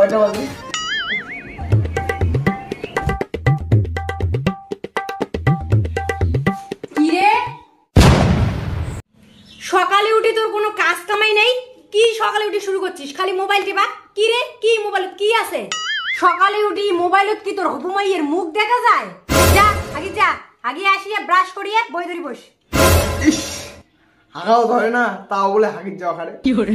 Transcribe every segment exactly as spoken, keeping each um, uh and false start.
কয়টা বাজে? সকালে উঠে তোর কোনো কাজ কামাই নেই? কি সকালে উঠে শুরু করছিস খালি মোবাইল টিপা? কি রে কি মোবাইলত কি আছে? সকালে উঠি মোবাইলত কি তোর হবুমাইয়ের মুখ দেখা যায়? যা আগে যা, আগে আসিয়া ব্রাশ করিয়ে বই ধরি বস। ইস, হাগাও ধরে না, তাও বলে হাগির যাওয়া খারে। কি করে?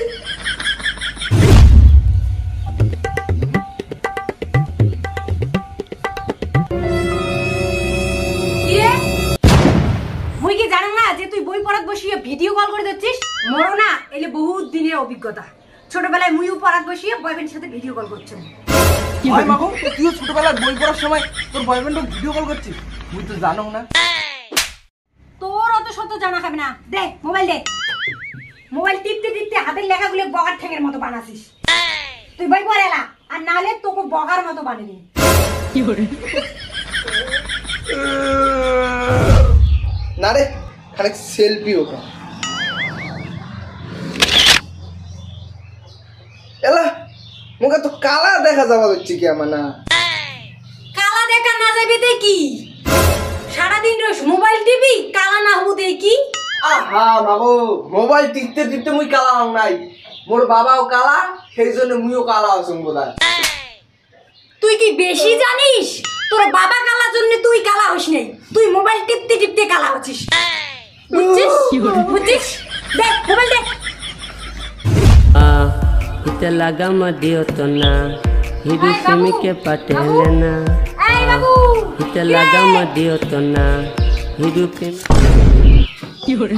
মুই কি জানো না যে তুই বই পড়াত বসিয়ে ভিডিও কল করে দিচ্ছিস? মরো না, এলে বহুত দিনের অভিজ্ঞতা। ছোটবেলায় মুইও পড়াত বসিয়ে বয়ফ্রেন্ডের সাথে ভিডিও কল করছিস। হয় মাগো, তুইও ছোটবেলায় বই পড়ার সময় তোর বয়ফ্রেন্ডকে ভিডিও কল করছিস? মুই তো জানো না। তোর অত শত জানা খাবে না। দে মোবাইল দে। মোবাইল টিপতে টিপতে হাতের লেখাগুলো বগার ঠ্যাঙের মতো বানাছিস। তুই বই পড়ে এলা, আর না হলে তোকে বগার মতো বানিয়ে দিই। কি করে? না রে, খানিক সেলফি ওঠা। এলা মুখে তো কালা দেখা যাওয়া হচ্ছে কি আমার না? কালা দেখা না যাবে দে কি? সারাদিন রোজ মোবাইল টিপি, কালা না হবো দে কি? আহা বাবু, মোবাইল টিপতে টিপতে মুই কালা হং নাই। মোর বাবাও কালা, সেই জন্য মুইও কালা হচ্ছুম বোধহয়। তুই কি বেশি জানিস? তোর বাবা কালার জন্য তুই কালা হস নাই, তুই মোবাইল টিপতে টিপতে কালা হচ্ছিস। বুঝছিস? বুঝছিস? দে মোবাইল দে। इते लगा मदियो तो ना हिदू सेमी के पटेले ना এই বাবু इते लगा मदियो तो ना हिदू प्रेम কি করে?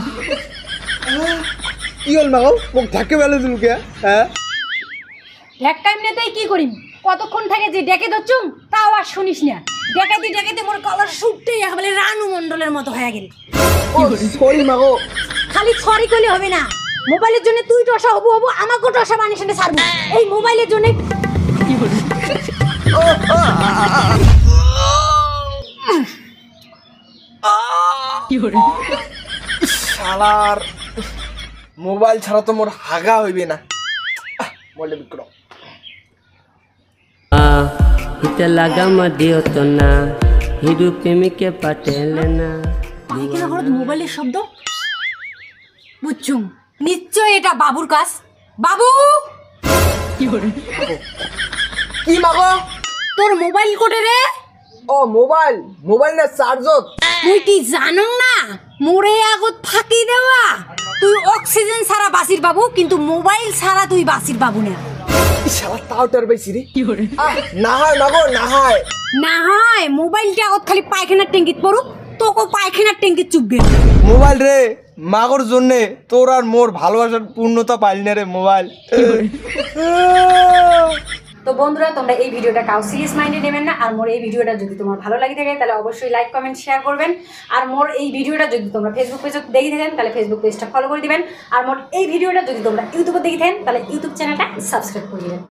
কি হল মাগো, মুখ ঢাকে বেলে দিল কে? হ্যাঁ এক টাইম নেতেই কি করিম? কতক্ষণ থেকে যে ডেকে দচ্ছুম তাও আর শুনিস না। ডেকাইতে ডেকাইতে মোর কলার শুটতেই একেবারে রানু মণ্ডলের মতো হয়ে গেল। সরি মাগো। খালি সরি করলে হবে না, মোবাইলের জন্য তুই টসা হবু হবু, আমাকেও টসা বানিয়ে সেটা ছাড়বো। এই মোবাইলের জন্য কি হলো? কি হলো? শালার মোবাইল ছাড়া তো মোর হাগা হইবে না। বলে বিক্রম इते लगा मदियो तो ना हिदू प्रेमी के पटेले ना মাইকের হঠাৎ মোবাইলের শব্দ বুঝছুম, নিশ্চয় এটা বাবুর কাজ। বাবু কি হলো? কি মাগো? তোর মোবাইল কোটে রে? ও মোবাইল, মোবাইল না চার্জর। তুই কি জানো না মোরে আগত ফাঁকি দেওয়া? তুই অক্সিজেন ছাড়া বাসির বাবু, কিন্তু মোবাইল ছাড়া তুই বাসির বাবু না। শালা তাও টার বেশি রে। কি হরে? না হয় মাগো, না হয় না হয় মোবাইলটা আগত খালি পায়খানার ট্যাঙ্কিত পড়ুক, তোকে পায়খানার ট্যাঙ্কিত চুববে। মোবাইল রে মাগোর জন্যে তোর আর মোর ভালোবাসার পূর্ণতা পাইলি না রে মোবাইল। তো বন্ধুরা, তোমরা এই ভিডিওটা কাউ সিরিয়াস মাইন্ডে নেবেন না। আর মোর এই ভিডিওটা যদি তোমার ভালো লাগে থাকে তাহলে অবশ্যই লাইক কমেন্ট শেয়ার করবেন। আর মোর এই ভিডিওটা যদি তোমরা ফেসবুক পেজে দেখে থাকেন তাহলে ফেসবুক পেজটা ফলো করে দিবেন। আর মোর এই ভিডিওটা যদি তোমরা ইউটিউবে দেখে থাকেন তাহলে ইউটিউব চ্যানেলটা সাবস্ক্রাইব করে দিবেন।